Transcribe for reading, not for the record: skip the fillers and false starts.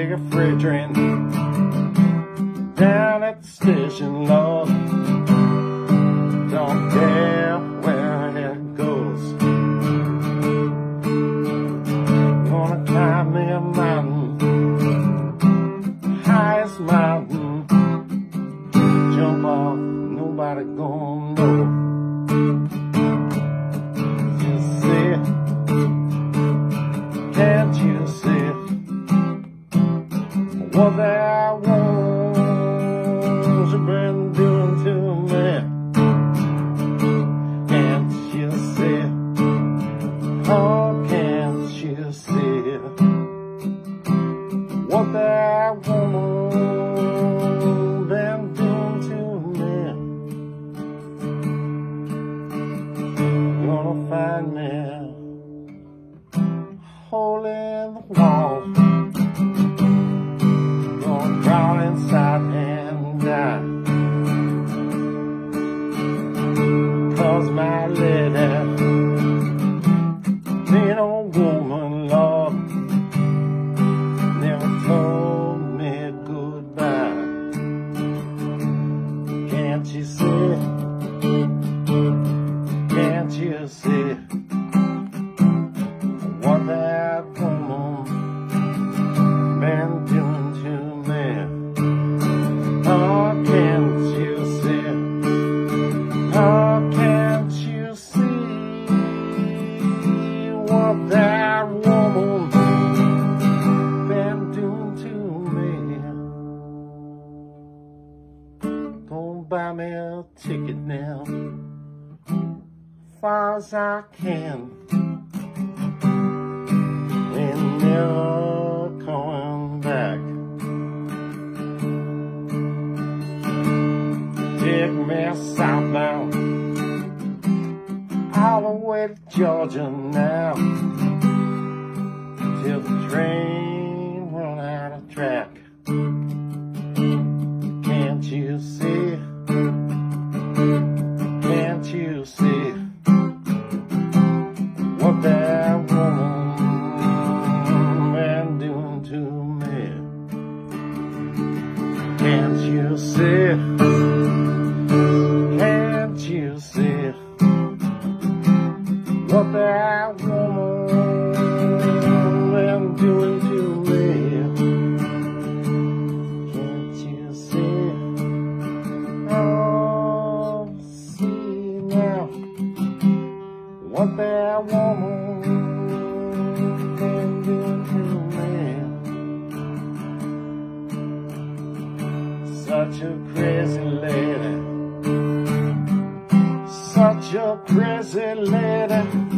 take a freight train down at the station, Lord. Don't care where it goes. Gonna climb me a mountain, highest mountain. Jump off, nobody gonna know. You see, can't you see what that woman's been doing to me? Can't you see? Oh, can't you see what that woman been doing to me? Gonna find me hole in the wall, gonna crawl inside and die. 'Cause my lady, mean old woman, Lord, never told me goodbye. Can't you see? Can't you see what that woman been doing to me? Oh, can't you see? Oh, can't you see what that woman been doing to me? Gonna buy me a ticket now, far as I can, and never coming back. Take me southbound, all the way to Georgia now, till the train run out of track. Can't you see? Can't you see what that woman been doing to me? Can't you see? Can't you see what that woman been doing to me? Can't you see? Oh, see now what that woman been doing to me? Such a crazy lady, such a crazy lady.